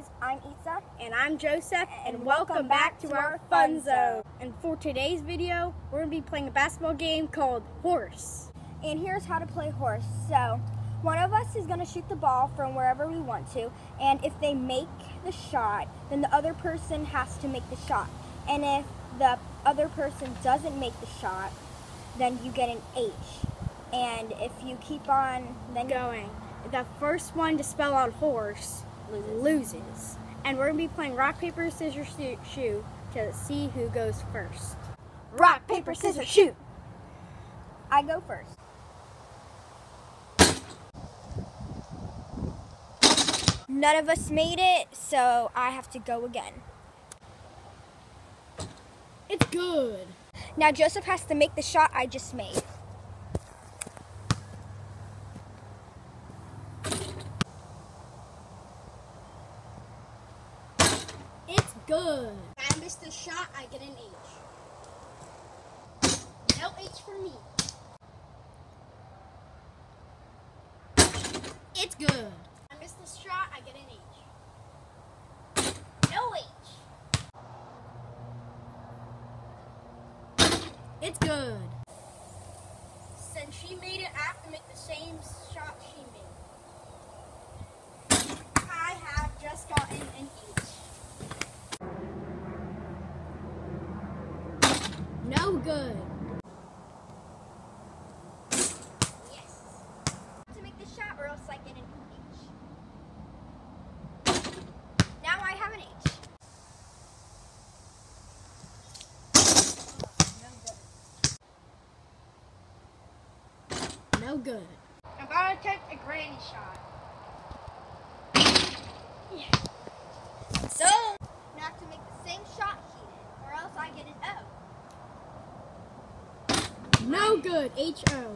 guys, I'm Isa. And I'm Joseph, and welcome back to our Fun Zone. And for today's video, we're going to be playing a basketball game called Horse. And here's how to play horse. So, one of us is going to shoot the ball from wherever we want to, and if they make the shot, then the other person has to make the shot. And if the other person doesn't make the shot, then you get an H. And if you keep on going, the first one to spell out horse loses. And we're going to be playing rock, paper, scissors, shoot to see who goes first. Rock, paper, scissors, shoot! I go first. None of us made it, so I have to go again. It's good. Now Joseph has to make the shot I just made. It's good. If I miss the shot, I get an H. No H for me. It's good. If I miss the shot, I get an H. No H. It's good. Since she made it, I have to make the same shot she made. I have just gotten an H. No good. Yes. To make the shot or else I get an H. Now I have an H. No good. I'm about to take a granny shot. Yeah. So, now I have to make the same shot she did, or else I get an O. No good. H-O.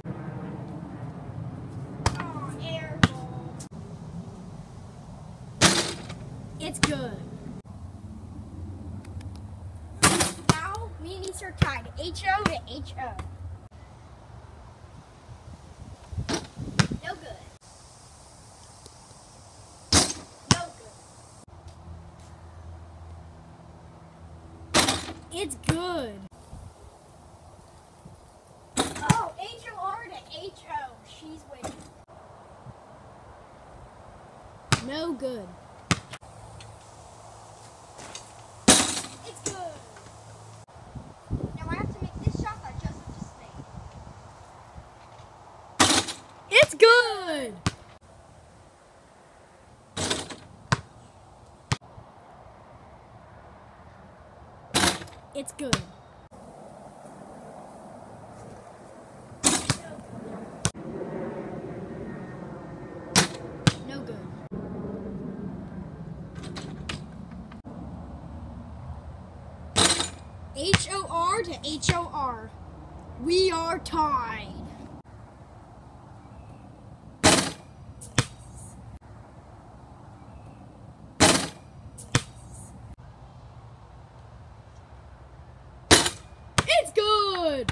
Oh, air ball. It's good. Now, me and East are tied. H-O to H-O. No good. No good. It's good. Oh, H-O-R to H-O. She's winning. No good. It's good. Now I have to make this shot that Joseph just made. It's good. It's good. No good. H-O-R to H-O-R. We are tied. It's good.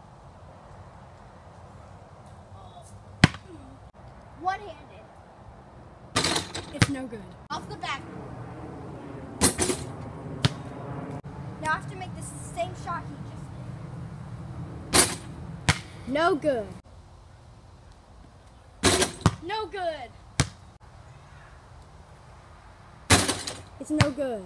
One-handed. It's no good. Off the back. Now I have to make this same shot he just did. No good. No good. It's no good.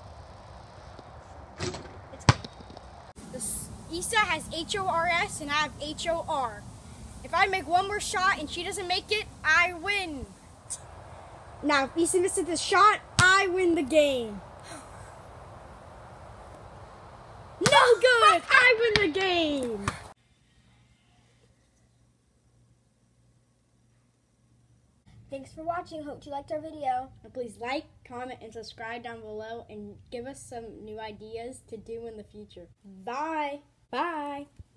It's good. Isa has H-O-R-S and I have H-O-R. If I make one more shot and she doesn't make it, I win. Now, if Isa misses the shot, I win the game. No good! I win the game! Thanks for watching. Hope you liked our video. And please like, comment, and subscribe down below and give us some new ideas to do in the future. Bye! Bye!